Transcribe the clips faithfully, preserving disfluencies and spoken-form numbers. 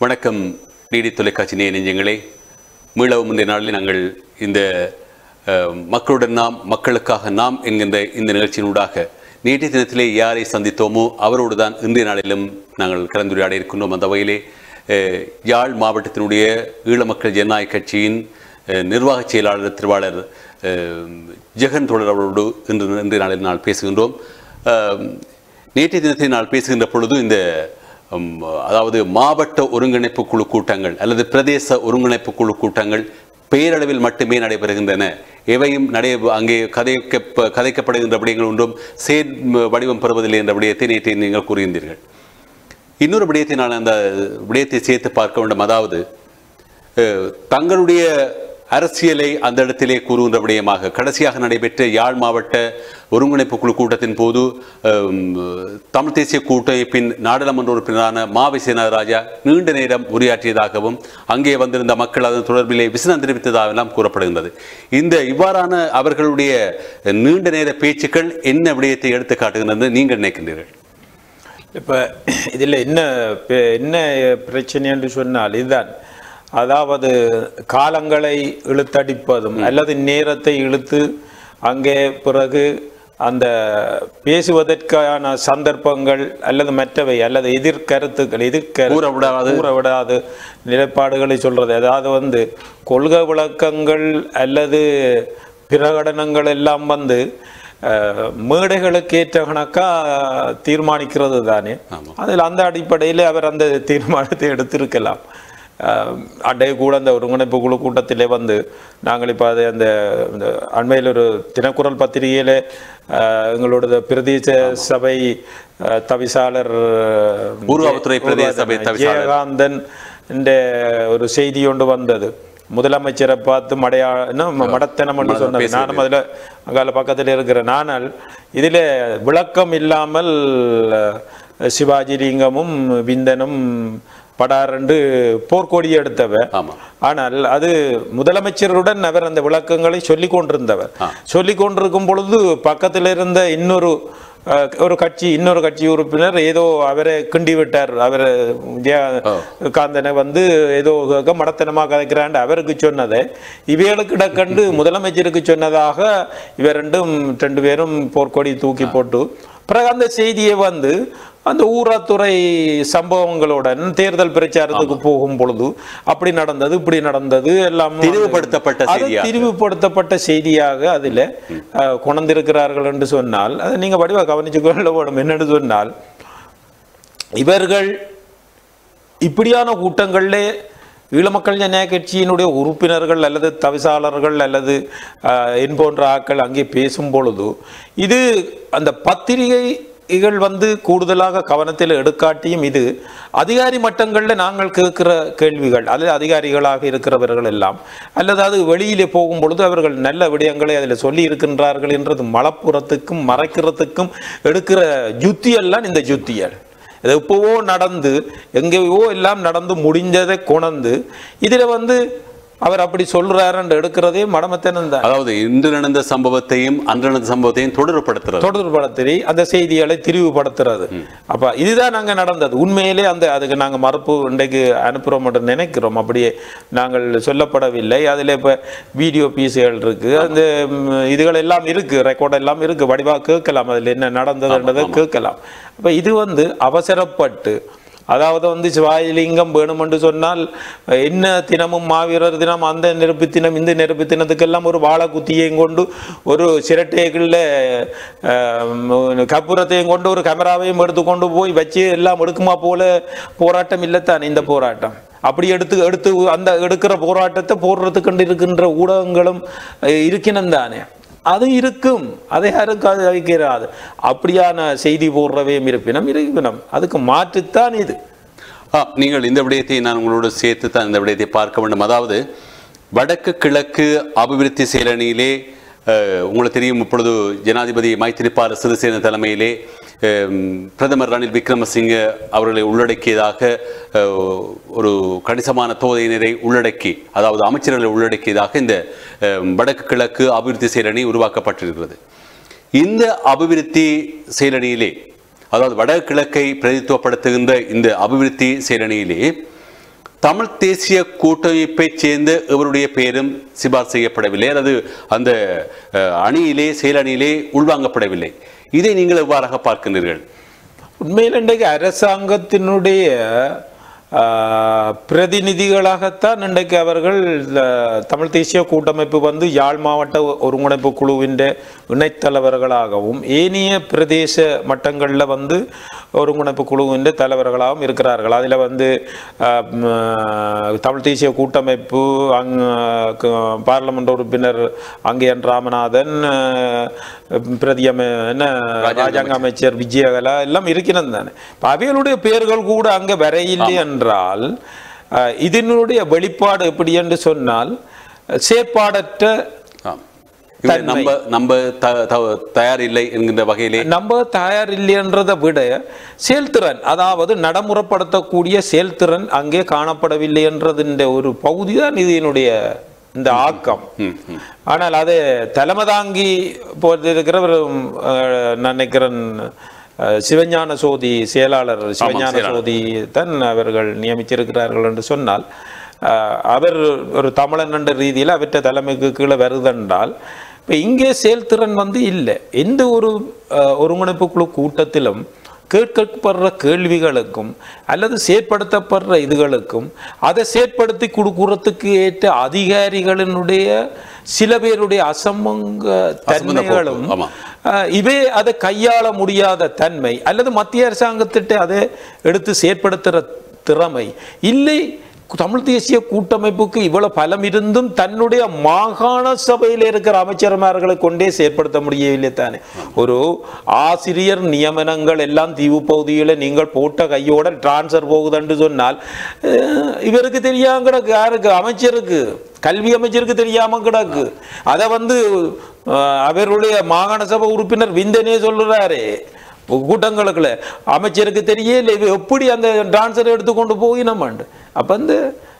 வணக்கம் டிடி தொலைக்காட்சி நேய நெஞ்சங்களே, மீளவும் முந்தைய நாளில் நாங்கள் இந்த மக்களுடன் நாம் மக்களுக்காக நாம் என்கின்ற இந்த நிகழ்ச்சியினூடாக நேற்றைய தினத்திலே யாரை சந்தித்தோமோ அவரோடு தான் இன்றைய நாளிலும் நாங்கள் கலந்துரையாட இருக்கின்றோம். அந்த வகையிலே யாழ் மாவட்டத்தினுடைய ஈழ மக்கள் ஜனநாயக கட்சியின் நிர்வாக செயலாளர் திருவாளர் ஜெகன் தோழர் அவரோடு இன்று இன்றைய நாளில் நாள் பேசுகின்றோம். நேற்றைய தினத்தை நாள் பேசுகின்ற பொழுது இந்த அதாவது மாவட்ட ஒருங்கிணைப்பு குழு கூட்டங்கள் அல்லது பிரதேச ஒருங்கிணைப்பு குழு கூட்டங்கள் பேரளவில் மட்டுமே நடைபெறுகின்றன, எவையும் நடை அங்கே கதைக்க கதைக்கப்படுகின்ற விடயங்கள் ஒன்றும் சேர் வடிவம் பெறுவதில்லை என்ற விடயத்தை நேற்று நீங்கள் கூறுகின்றீர்கள். இன்னொரு விடயத்தை நான் அந்த விடயத்தை சேர்த்து பார்க்க வேண்டும். அதாவது தங்களுடைய அரசியலை அந்த இடத்திலே கூறுகின்ற விடயமாக கடைசியாக நடைபெற்ற யாழ் மாவட்ட ஒருங்கிணைப்பு குழு கூட்டத்தின் போது தமிழ் தேசிய கூட்டமைப்பின் நாடாளுமன்ற உறுப்பினரான மாவை சேனாராஜா நீண்ட நேரம் உரையாற்றியதாகவும் அங்கே வந்திருந்த மக்கள் அதன் தொடர்பிலே விசனம் தெரிவித்ததாகலாம் கூறப்படுகின்றது. இந்த இவ்வாறான அவர்களுடைய நீண்ட நேர பேச்சுக்கள் என்ன விடயத்தை எடுத்து காட்டுகின்றது நீங்கள் நினைக்கின்றீர்கள்? இப்போ இதில் என்ன என்ன பிரச்சனை என்று சொன்னால் இதுதான், அதாவது காலங்களை இழுத்தடிப்பதும் அல்லது நேரத்தை இழுத்து அங்கே பிறகு அந்த பேசுவதற்கான சந்தர்ப்பங்கள் அல்லது மற்றவை அல்லது எதிர்கருத்துக்கள் எதிர்கூற விடாது கூற விடாது நிலைப்பாடுகளை சொல்றது. அதாவது வந்து கொள்கை விளக்கங்கள் அல்லது பிரகடனங்கள் எல்லாம் வந்து மேடைகளுக்கு ஏற்ற கணக்கா தீர்மானிக்கிறது தானே. அதில் அந்த அடிப்படையில் அவர் அந்த தீர்மானத்தை எடுத்திருக்கலாம். அண்டைய கூட அந்த ஒருங்கிணைப்பு குழு கூட்டத்திலே வந்து நாங்கள் இப்போ அது அந்த அண்மையில் ஒரு தினக்குரல் பத்திரிகையில் எங்களோட பிரதேச சபை தவிசாளர் விஜயகாந்தன் என்ற ஒரு செய்தி ஒன்று வந்தது. முதலமைச்சரை பார்த்து மடையா மடத்தனம் என்று சொன்னது. நானும் அதில் அங்கால பக்கத்தில் இருக்கிறேன். ஆனால் இதில் விளக்கம் இல்லாமல் சிவாஜி லிங்கமும் விந்தனும் படாரென்று போர்க்கொடி எடுத்தவர். ஆனால் அது முதலமைச்சருடன் அவர் அந்த விளக்கங்களை சொல்லிக் கொண்டிருந்தவர். சொல்லிக் கொண்டிருக்கும் பொழுது பக்கத்தில் இருந்த இன்னொரு ஒரு கட்சி இன்னொரு கட்சி உறுப்பினர் ஏதோ அவரை கிண்டி விட்டார். அவர் விஜயகாந்தனை வந்து ஏதோ மடத்தனமாக கதைக்கிறான் அவருக்கு சொன்னதை இவைகளுக்கு இடக்கண்டு முதலமைச்சருக்கு சொன்னதாக இவர் ரெண்டும் ரெண்டு பேரும் போர்க்கொடி தூக்கி போட்டு பிறகு அந்த செய்தியை வந்து அந்த ஊராத்துறை சம்பவங்களுடன் தேர்தல் பிரச்சாரத்துக்கு போகும் பொழுது அப்படி நடந்தது இப்படி நடந்தது எல்லாம் திரிவுபடுத்தப்பட்ட திரிவுபடுத்தப்பட்ட செய்தியாக அதில் கொண்டிருக்கிறார்கள் என்று சொன்னால் அதை நீங்க வடிவா கவனிச்சு கொள்ள வேண்டும். என்னென்னு சொன்னால் இவர்கள் இப்படியான கூட்டங்களிலே ஈழ மக்கள் ஜனநாயக கட்சியினுடைய உறுப்பினர்கள் அல்லது தவிசாளர்கள் அல்லது என் போன்ற ஆக்கள் அங்கே பேசும் பொழுது இது அந்த பத்திரிகை இகள் வந்து கூடுதலாக கவனத்தில் எடுக்காட்டியும் இது அதிகாரி மட்டங்களில் நாங்கள் கேட்கிற கேள்விகள் அல்லது அதிகாரிகளாக இருக்கிறவர்கள் எல்லாம் அல்லது அது வெளியிலே போகும் பொழுது அவர்கள் நல்ல விடயங்களை அதில் சொல்லி இருக்கின்றார்கள் என்றது மலப்புறத்துக்கும் மறைக்கிறதுக்கும் எடுக்கிற யுத்தியெல்லாம் இந்த யுத்தியல். இது எப்போவோ நடந்து எங்கேயோ எல்லாம் நடந்து முடிஞ்சதை கொணந்து இதில் வந்து அவர் அப்படி சொல்றாரு எடுக்கிறதே மடமத்தனம் தான். அதாவது இன்று நடந்த சம்பவத்தையும் அன்று நடந்த சம்பவத்தையும் தொடர்புபடுத்துறது தொடர்புபடுத்தி அந்த செய்திகளை திரிவுபடுத்துறது. அப்ப இதுதான் நாங்க நடந்தது. உண்மையிலே அந்த அதுக்கு நாங்க மறுப்பு இன்றைக்கு அனுப்புறோம் என்று நினைக்கிறோம். அப்படியே நாங்கள் சொல்லப்படவில்லை. அதுல இப்ப வீடியோ பீஸுகள் இருக்கு, அந்த இதுகள் எல்லாம் இருக்கு, ரெக்கார்ட் எல்லாம் இருக்கு, வடிவா கேட்கலாம் அதுல என்ன நடந்ததுன்றதை கேட்கலாம். அப்ப இது வந்து அவசரப்பட்டு அதாவது வந்து சிவாஜிலிங்கம் வேணும் என்று சொன்னால் என்ன தினமும் மாவீரர் தினம் அந்த நெருப்பு தினம் இந்த நெருப்பு தினத்துக்கெல்லாம் ஒரு வாழை குத்தியையும் கொண்டு ஒரு சிரட்டைகளில் கப்புரத்தையும் கொண்டு ஒரு கேமராவையும் எடுத்துக்கொண்டு போய் வச்சு எல்லாம் எடுக்குமா போல போராட்டம் இல்லைத்தான் இந்த போராட்டம். அப்படி எடுத்து எடுத்து அந்த எடுக்கிற போராட்டத்தை போடுறதுக்கு இருக்கின்ற ஊடகங்களும் இருக்கணும் தானே. அது இருக்கும், அதை யாருக்காது வைக்கிறாது. அப்படியான செய்தி போடுறவையும் இருப்பினும் இருப்பினும் அதுக்கு மாற்றுத்தான் இது. நீங்கள் இந்த விடயத்தை நான் உங்களோட சேர்த்து தான் இந்த விடயத்தை பார்க்க வேண்டும். அதாவது வடக்கு கிழக்கு அபிவிருத்தி செயலணியிலே உங்களுக்கு தெரியும், இப்பொழுது ஜனாதிபதி மைத்திரிபால சிறிசேன தலைமையிலே பிரதமர் ரணில் விக்ரமசிங்க அவர்களை உள்ளடக்கியதாக ஒரு கணிசமான தொகையினரை உள்ளடக்கி அதாவது அமைச்சர்களை உள்ளடக்கியதாக இந்த வடக்கு கிழக்கு அபிவிருத்தி செயலணி உருவாக்கப்பட்டிருக்கிறது. இந்த அபிவிருத்தி செயலணியிலே அதாவது வடகிழக்கை பிரதித்துவப்படுத்துகின்ற இந்த அபிவிருத்தி செயலணியிலே தமிழ் தேசிய கூட்டமைப்பை சேர்ந்த இவருடைய பெயரும் சிபார் செய்யப்படவில்லை, அல்லது அந்த அணியிலே செயலணியிலே உள்வாங்கப்படவில்லை. இதை நீங்கள் எவ்வாறாக பார்க்கின்றீர்கள்? உண்மையில் இன்றைக்கு அரசாங்கத்தினுடைய பிரதிநிதிகளாகத்தான் இன்றைக்கு அவர்கள் தமிழ் தேசிய கூட்டமைப்பு வந்து யாழ் மாவட்ட ஒருங்கிணைப்பு குழுவின் இணைத்தலைவர்களாகவும் ஏனைய பிரதேச மட்டங்களில் வந்து ஒருங்கிணைப்பு குழுவின் தலைவர்களாகவும் இருக்கிறார்கள். அதில் வந்து தமிழ் தேசிய கூட்டமைப்பு அங் பாராளுமன்ற உறுப்பினர் அங்கேயன் ராமநாதன், பிரதியம என்ன ராஜாங்க அமைச்சர் விஜயகலா எல்லாம் இருக்கிறது தானே. அவைகளுடைய பெயர்கள் கூட அங்கே வரையில்லை என்றால் இதனுடைய வெளிப்பாடு எப்படி என்று சொன்னால் செயற்பாடற்ற நம்ம நம்ம தயார் இல்லை என்கின்ற வகையிலே நம்ம தயார் இல்லை என்றதை விட செயல்திறன், அதாவது நடைமுறைப்படுத்தக்கூடிய செயல்திறன் அங்கே காணப்படவில்லை என்றது ஒரு பகுதி தான் இதனுடைய இந்த ஆக்கம். ஆனால் அது தலைமை தாங்கி போட்டிருக்கிறவர் நான் நினைக்கிறேன் சிவஞான சோதி செயலாளர் சிவஞான சோதி தான் அவர்கள் நியமிச்சிருக்கிறார்கள் என்று சொன்னால் அவர் ஒரு தமிழன் என்ற ரீதியில் அவற்றை தலைமைக்கு கீழே வருதென்றால் இப்போ இங்கே செயல்திறன் வந்து இல்லை. எந்த ஒரு ஒருங்கிணைப்பு குழு கூட்டத்திலும் கேட்கப்படுற கேள்விகளுக்கும் அல்லது செயற்படுத்தப்படுற இதுகளுக்கும் அதை செயற்படுத்தி கொடுக்குறதுக்கு ஏற்ற அதிகாரிகளினுடைய சில பேருடைய அசமங்க தன்மைகளும் இவை அதை கையாள முடியாத தன்மை அல்லது மத்திய அரசாங்கத்திட்ட அதை எடுத்து செயற்படுத்துகிற திறமை இல்லை. தமிழ் தேசிய கூட்டமைப்புக்கு இவ்வளவு பலம் இருந்தும் தன்னுடைய மாகாண சபையில் இருக்கிற அமைச்சர்மார்களை கொண்டே செயற்படுத்த முடியவில்லை தானே. ஒரு ஆசிரியர் நியமனங்கள் எல்லாம் தீவு பகுதியில் நீங்கள் போட்ட கையோட டிரான்ஸ்ஃபர் போகுதுன்னு சொன்னால் இவருக்கு தெரியாம கிடக்கு, யாருக்கு அமைச்சருக்கு கல்வி அமைச்சருக்கு தெரியாம கிடக்கு. அதை வந்து அவருடைய மாகாண சபை உறுப்பினர் விந்தனே சொல்றாரு கூட்டங்களுக்குள்ள அமைச்சருக்கு தெரியல எப்படி அந்த டான்ஸரை எடுத்துக்கொண்டு போய் நம்ம அப்ப அந்த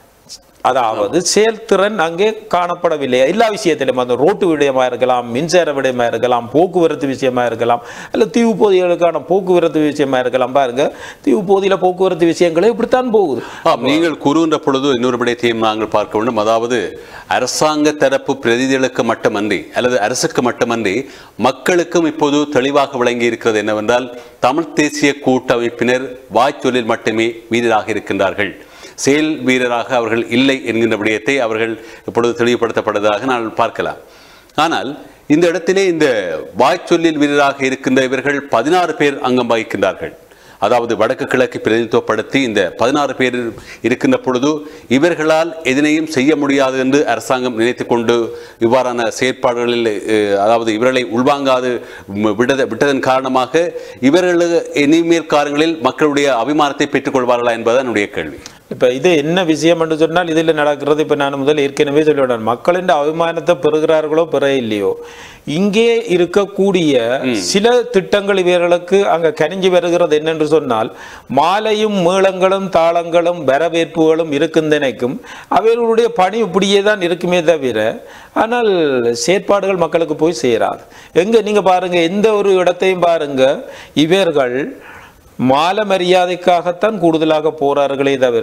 அதாவது செயல்திறன் அங்கே காணப்படவில்லை. எல்லா விஷயத்திலும் அந்த ரோட்டு விடயமா இருக்கலாம், மின்சார விடயமா இருக்கலாம், போக்குவரத்து விஷயமா இருக்கலாம், அல்ல தீவு பகுதிகளுக்கான போக்குவரத்து விஷயமா இருக்கலாம். பாருங்க தீவு பகுதியில் போக்குவரத்து விஷயங்களே இப்படித்தான் போகுது. நீங்கள் கூறுகின்ற பொழுது இன்னொரு விடயத்தையும் நாங்கள் பார்க்க வேண்டும். அதாவது அரசாங்க தரப்பு பிரதிநிதிகளுக்கு மட்டுமன்றி அல்லது அரசுக்கு மட்டுமன்றி மக்களுக்கும் இப்போது தெளிவாக விளங்கி இருக்கிறது என்னவென்றால் தமிழ் தேசிய கூட்டமைப்பினர் வாய்ச்சொல்லில் மட்டுமே வீரராக இருக்கின்றார்கள், செயல் வீரராக அவர்கள் இல்லை என்கின்ற விடயத்தை அவர்கள் இப்பொழுது தெளிவுபடுத்தப்படுவதாக நான் பார்க்கலாம். ஆனால் இந்த இடத்திலே இந்த வாய்ச்சொல்லில் வீரராக இருக்கின்ற இவர்கள் பதினாறு பேர் அங்கம் வகிக்கின்றார்கள். அதாவது வடக்கு கிழக்கு பிரதிநிதித்துவப்படுத்தி இந்த பதினாறு பேர் இருக்கின்ற பொழுது இவர்களால் எதனையும் செய்ய முடியாது என்று அரசாங்கம் நினைத்து கொண்டு இவ்வாறான செயற்பாடுகளில் அதாவது இவர்களை உள்வாங்காது விட விட்டதன் காரணமாக இவர்கள் இனிமேல் காலங்களில் மக்களுடைய அபிமானத்தை பெற்றுக்கொள்வார்களா என்பது என்னுடைய கேள்வி. இப்போ இது என்ன விஷயம் என்று சொன்னால் இதில் நடக்கிறது. இப்போ நான் முதல் ஏற்கனவே சொல்லிவிட்டேன், மக்களின் அபிமானத்தை பெறுகிறார்களோ பெற இல்லையோ இங்கே இருக்கக்கூடிய சில திட்டங்கள் இவர்களுக்கு அங்கே கனிஞ்சு வருகிறது என்னென்று சொன்னால் மாலையும் மேளங்களும் தாளங்களும் வரவேற்புகளும் இருக்குந்தனைக்கும் அவர்களுடைய பணி இப்படியே தான் இருக்குமே தவிர ஆனால் செயற்பாடுகள் மக்களுக்கு போய் சேராது. எங்கே நீங்கள் பாருங்கள், எந்த ஒரு இடத்தையும் பாருங்கள் இவர்கள் மால மரியாதைக்காகத்தான் கூடுதலாக போறார்களே தவிர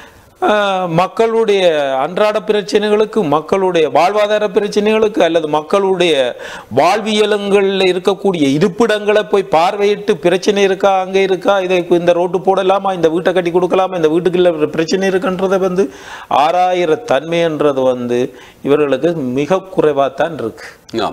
மக்களுடைய அன்றாட பிரச்சனைகளுக்கு, மக்களுடைய வாழ்வாதார பிரச்சனைகளுக்கு அல்லது மக்களுடைய வாழ்வியலுங்களில் இருக்கக்கூடிய இருப்பிடங்களை போய் பார்வையிட்டு பிரச்சனை இருக்கா, அங்கே இருக்கா, இதை இந்த ரோட்டு போடலாமா, இந்த வீட்டை கட்டி கொடுக்கலாமா, இந்த வீட்டுக்குள்ள பிரச்சனை இருக்குன்றதை வந்து ஆறாயிர தன்மைன்றது வந்து இவர்களுக்கு மிக குறைவாகத்தான் இருக்கு.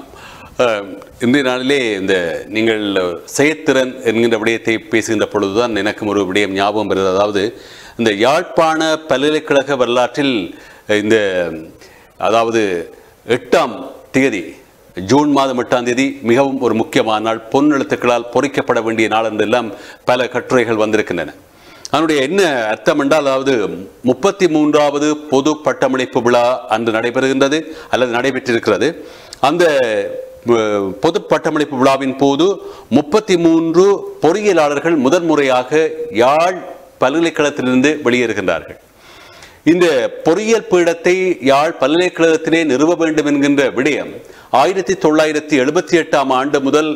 இன்றைய நாளிலே இந்த நீங்கள் செயற்திறன் என்கின்ற விடயத்தை பேசுகின்ற பொழுதுதான் எனக்கும் ஒரு விடயம் ஞாபகம் வருது. அதாவது இந்த யாழ்ப்பாண பல்கலைக்கழக வரலாற்றில் இந்த அதாவது எட்டாம் தேதி ஜூன் மாதம் எட்டாம் தேதி மிகவும் ஒரு முக்கியமான நாள், பொன் எழுத்துக்களால் பொறிக்கப்பட வேண்டிய நாள் என்றெல்லாம் பல கட்டுரைகள் வந்திருக்கின்றன. அதனுடைய என்ன அர்த்தம் என்றால் அதாவது முப்பத்தி மூன்றாவது பொது பட்டமளிப்பு விழா அன்று நடைபெறுகின்றது அல்லது நடைபெற்றிருக்கிறது. அந்த பொது பட்டமளிப்பு விழாவின் போது முப்பத்தி மூன்று பொறியியலாளர்கள் முதன்முறையாக யாழ் பல்கலைக்கழகத்திலிருந்து வெளியேறுகின்றார்கள். இந்த பொறியியல் பீடத்தை யாழ் பல்கலைக்கழகத்திலே நிறுவ வேண்டும் என்கின்ற விடயம் ஆயிரத்தி தொள்ளாயிரத்தி எழுபத்தி எட்டாம் ஆண்டு முதல்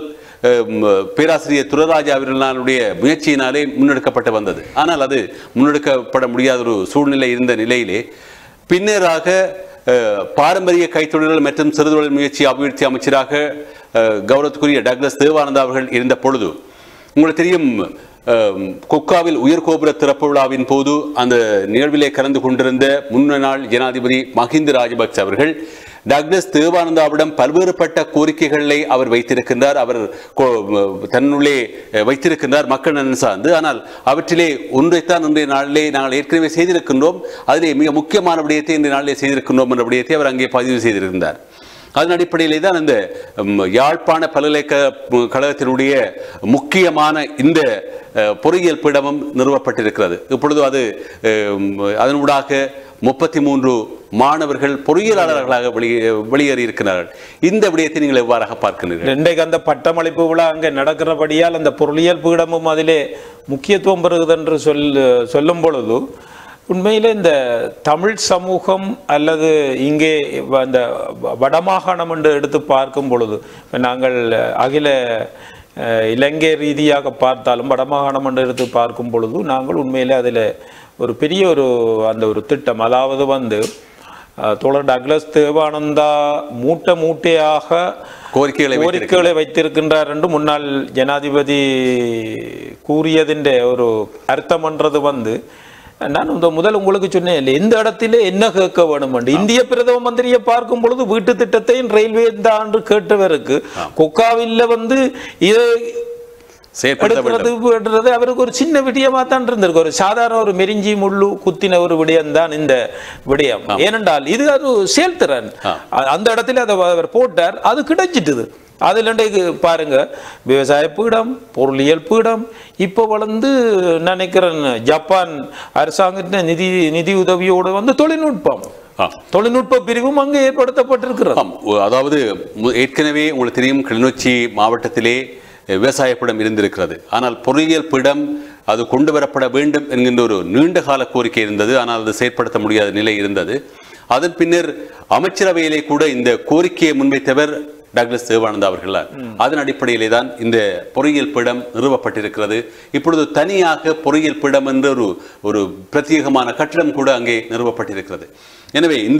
பேராசிரியர் துரராஜா அவர்களுடைய முயற்சியினாலே முன்னெடுக்கப்பட்டு வந்தது. ஆனால் அது முன்னெடுக்கப்பட முடியாத ஒரு சூழ்நிலை இருந்த நிலையிலே பின்னராக பாரம்பரிய கைத்தொழில்கள் மற்றும் சிறுதொழில் முயற்சி அபிவிருத்தி அமைச்சராக கௌரவத்துக்குரிய டக்ளஸ் தேவானந்தா அவர்கள் இருந்த பொழுது உங்களுக்கு தெரியும், கொக்காவில் உயர்கோபுர திறப்பு விழாவின் போது அந்த நிகழ்விலே கலந்து கொண்டிருந்த முன்னாள் ஜனாதிபதி மஹிந்த ராஜபக்ச அவர்கள் டக்ளஸ் தேவானந்தாவிடம் பல்வேறுபட்ட கோரிக்கைகளை அவர் வைத்திருக்கின்றார், அவர் தன்னுள்ளே வைத்திருக்கின்றார் மக்கள் நலன் சார்ந்து. ஆனால் அவற்றிலே ஒன்றைத்தான் இன்றைய நாளிலே நாங்கள் ஏற்கனவே செய்திருக்கின்றோம், அதிலே மிக முக்கியமான விடயத்தை இன்றைய நாளிலே செய்திருக்கின்றோம் என்ற விடயத்தை அவர் அங்கே பதிவு செய்திருக்கின்றார். அதன் அடிப்படையிலே தான் இந்த யாழ்ப்பாண பல்கலைக்கழகத்தினுடைய முக்கியமான இந்த பொறியியல் பீடமும் நிறுவப்பட்டிருக்கிறது. இப்பொழுது அது அதனூடாக முப்பத்தி மூன்று மாணவர்கள் பொறியியலாளர்களாக வெளியேறி இருக்கிறார்கள். இந்த விடயத்தை நீங்கள் எவ்வாறாக பார்க்கிறீர்கள்? இன்றைக்கு அந்த பட்டமளிப்பு விழா அங்கே நடக்கிறபடியால் அந்த பொருளியல் பீடமும் அதிலே முக்கியத்துவம் பெறுகிறது என்று சொல் சொல்லும் பொழுது உண்மையிலே இந்த தமிழ் சமூகம் அல்லது இங்கே அந்த வடமாகாணம் என்று எடுத்து பார்க்கும் பொழுது நாங்கள் அகில இலங்கை ரீதியாக பார்த்தாலும் வடமாகாணம் என்று எடுத்து பார்க்கும் பொழுது நாங்கள் உண்மையிலே அதில் ஒரு பெரிய ஒரு அந்த ஒரு திட்டம், அதாவது வந்து தோழர் டக்ளஸ் தேவானந்தா மூட்டை மூட்டையாக கோரிக்கைகளை கோரிக்கைகளை வைத்திருக்கின்றார் என்று முன்னாள் ஜனாதிபதி கூறியதின் ஒரு அர்த்தம் என்றது வந்து நான் இந்த முதல் உங்களுக்கு சொன்னேன் இல்லை, எந்த இடத்திலே என்ன கேட்க வேணும் என்று இந்திய பிரதம மந்திரியை பார்க்கும் பொழுது வீட்டு திட்டத்தையும் ரயில்வே தான் கேட்டவருக்கு கொக்காவில் வந்து இதை எடுக்கிறது அவருக்கு ஒரு சின்ன விடயமா தான் இருந்திருக்கு. ஒரு சாதாரண ஒரு மெரிஞ்சி முள்ளு குத்தின ஒரு விடயம் தான் இந்த விடயம். ஏனென்றால் இது அது செயல்திறன், அந்த இடத்துல அதை அவர் போட்டார், அது கிடைச்சிட்டுது. அதுல பாருங்க, விவசாய பீடம், பொருளியல் பீடம், இப்போ வளர்ந்து நினைக்கிறேன் ஜப்பான் அரசாங்கத்தின் நிதி நிதி உதவியோடு வந்து தொழில்நுட்பம் தொழில்நுட்ப பிரிவும் அங்கே ஏற்படுத்தப்பட்டிருக்கிறது. அதாவது ஏற்கனவே உங்களுக்கு தெரியும், கிளிநொச்சி மாவட்டத்திலே விவசாய பீடம் இருந்திருக்கிறது. ஆனால் பொறியியல் பீடம் அது கொண்டு வரப்பட வேண்டும் என்கின்ற ஒரு நீண்ட கால கோரிக்கை இருந்தது. ஆனால் அது செயற்படுத்த முடியாத நிலை இருந்தது. அதன் பின்னர் அமைச்சரவையிலே கூட இந்த கோரிக்கையை முன்வைத்தவர் டக்ளஸ் தேவானந்தா அவர்கள். அதன் அடிப்படையிலே தான் இந்த பொறியியல் பீடம் நிறுவப்பட்டிருக்கிறது. இப்பொழுது தனியாக பொறியியல் பீடம் என்ற ஒரு ஒரு பிரத்யேகமான கட்டிடம் கூட அங்கே நிறுவப்பட்டிருக்கிறது. எனவே இந்த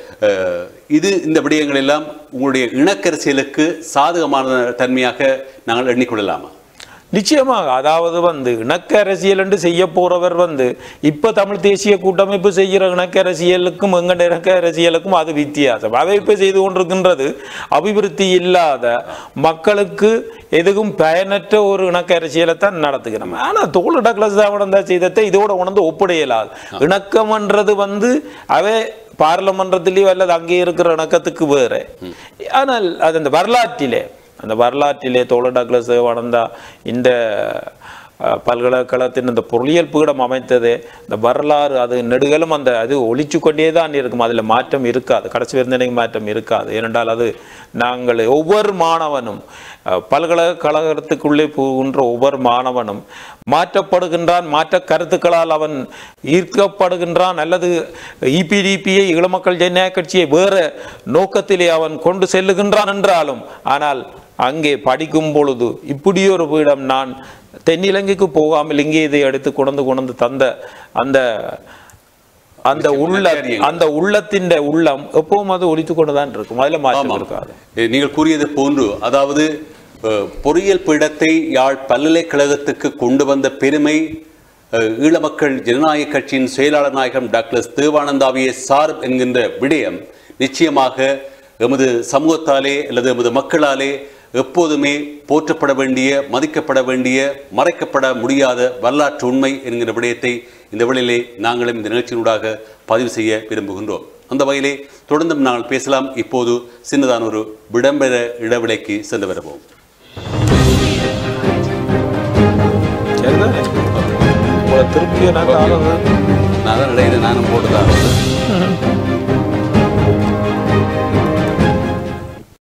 இது இந்த விடயங்கள் எல்லாம் உங்களுடைய இனக்கரசியலுக்கு சாதகமான தன்மையாக நாங்கள் எண்ணிக்கொள்ளலாமா? நிச்சயமாக. அதாவது வந்து இணக்க அரசியல் என்று செய்ய போறவர் வந்து இப்ப தமிழ் தேசிய கூட்டமைப்பு செய்கிற இணக்க அரசியலுக்கும் எங்கட இணக்க அரசியலுக்கும் அது வித்தியாசம். அதை இப்ப செய்து கொண்டிருக்கின்றது அபிவிருத்தி இல்லாத மக்களுக்கு எதுவும் பயனற்ற ஒரு இணக்க அரசியலை தான் நடத்துகிறோம். ஆனா தோல் டக்ளஸ் தேவானந்தா செய்ததை இதோட உணர்ந்து ஒப்படையலாது. இணக்கம்ன்றது வந்து அவை பார்லமன்றத்திலேயோ அல்லது அங்கே இருக்கிற இணக்கத்துக்கு வேற. ஆனால் அது அந்த வரலாற்றிலே அந்த வரலாற்றிலே தோழர் டக்ளஸ் தேவானந்தா இந்த பல்கலைக்கழகத்தின் இந்த பொருளியல் பீடம் அமைத்தது இந்த வரலாறு அது நெடுகளும் அந்த அது ஒழிச்சு கொண்டே தான் இருக்கும். அதில் மாற்றம் இருக்காது, கடைசி விருந்தினைக்கு மாற்றம் இருக்காது. ஏனென்றால் அது நாங்கள் ஒவ்வொரு மாணவனும் பல்கலைக்கழகத்துக்குள்ளே போகின்ற ஒவ்வொரு மாணவனும் மாற்றப்படுகின்றான், மாற்ற கருத்துக்களால் அவன் ஈர்க்கப்படுகின்றான், அல்லது இபிடிபியை இளமக்கள் ஜனநாயக கட்சியை வேறு நோக்கத்திலே அவன் கொண்டு செல்லுகின்றான் என்றாலும், ஆனால் அங்கே படிக்கும் பொழுது இப்படி ஒரு பீடம் நான் தென்னிலங்கைக்கு போகாமல் இங்கே இதை எடுத்து கொண்டு கொண்டு தந்த அந்த அந்த உள்ள அந்த உள்ளத்தின் உள்ளம் எப்பவும் அது ஒழித்து கொண்டுதான் இருக்கும். அதுல மாற்றம் இருக்காது. நீங்கள் கூறியது போன்று, அதாவது பொறியியல் பீடத்தை யாழ் பல்கலைக்கழகத்துக்கு கொண்டு வந்த பெருமை ஈழ மக்கள் ஜனநாயக கட்சியின் செயலாளர் நாயகம் டாக்டர் தேவானந்தாவியை சார் என்கின்ற விடயம் நிச்சயமாக எமது சமூகத்தாலே அல்லது எமது மக்களாலே எப்போதுமே போற்றப்பட வேண்டிய, மதிக்கப்பட வேண்டிய, மறைக்கப்பட முடியாத வரலாற்று உண்மை என்கிற விடயத்தை இந்த வேளையிலே நாங்களும் இந்த நிகழ்ச்சியினூடாக பதிவு செய்ய விரும்புகின்றோம். அந்த வகையிலே தொடர்ந்தும் நாங்கள் பேசலாம். இப்போது சின்னதான ஒரு விளம்பர இடைவெளிக்கு சென்று வருவோம். திருப்தியை நான் தான் நானும் போட்டுதான்